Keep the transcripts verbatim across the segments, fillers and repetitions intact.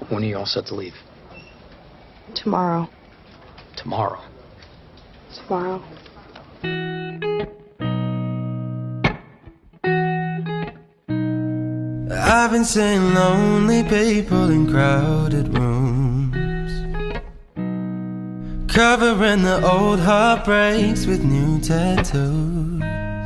When are you all set to leave? Tomorrow. Tomorrow? Tomorrow. I've been seeing lonely people in crowded rooms, covering the old heartbreaks with new tattoos.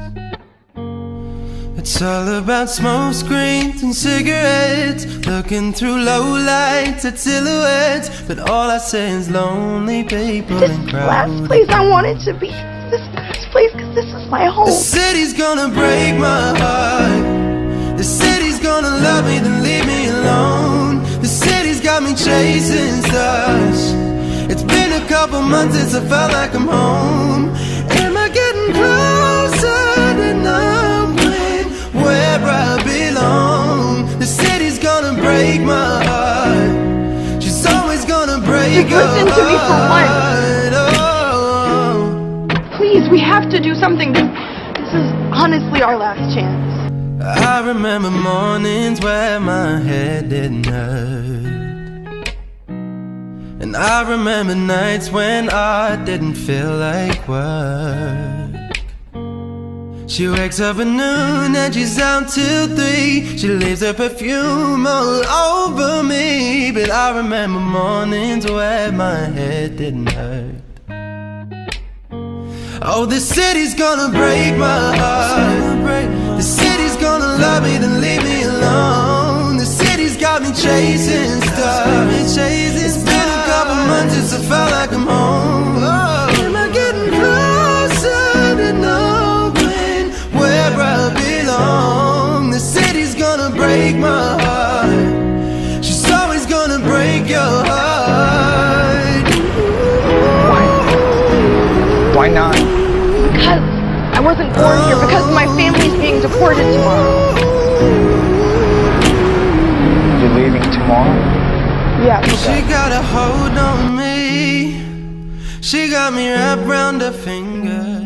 It's all about smoke screens and cigarettes, looking through low lights at silhouettes. But all I see is lonely people This in is the crowded last place I wanted to be. This last place, because this is my home. The city's gonna break my heart. The city's gonna love me, then leave me alone. The city's got me chasing stars. It's been a couple months since I felt like I'm home. Am I getting closer to knowing where I belong? The city's gonna break my heart. She's always gonna break your Just listen to me for heart. once. Please, we have to do something. This, this is honestly our last chance. I remember mornings where my head didn't hurt, and I remember nights when I didn't feel like work. She wakes up at noon and she's out till three. She leaves her perfume all over me. But I remember mornings where my head didn't hurt. Oh, the city's gonna break my heart. The city's gonna love me, then leave me alone. The city's got me chasing stars. It's been a couple months since I felt like I'm home. Oh, am I getting closer to knowing where I belong? The city's gonna break my heart. She's always gonna break your heart. Why? Why not? Because I wasn't born here, because my family's being deported tomorrow. You're leaving tomorrow? Yeah. She got a hold on me. She got me wrapped round her finger.